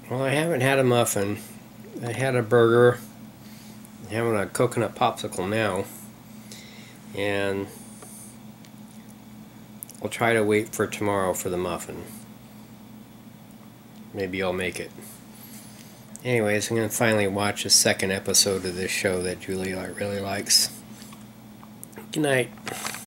Well, I haven't had a muffin. I had a burger. I'm having a coconut popsicle now. And I'll try to wait for tomorrow for the muffin. Maybe I'll make it. Anyways, I'm going to finally watch a second episode of this show that Julie really likes. Good night.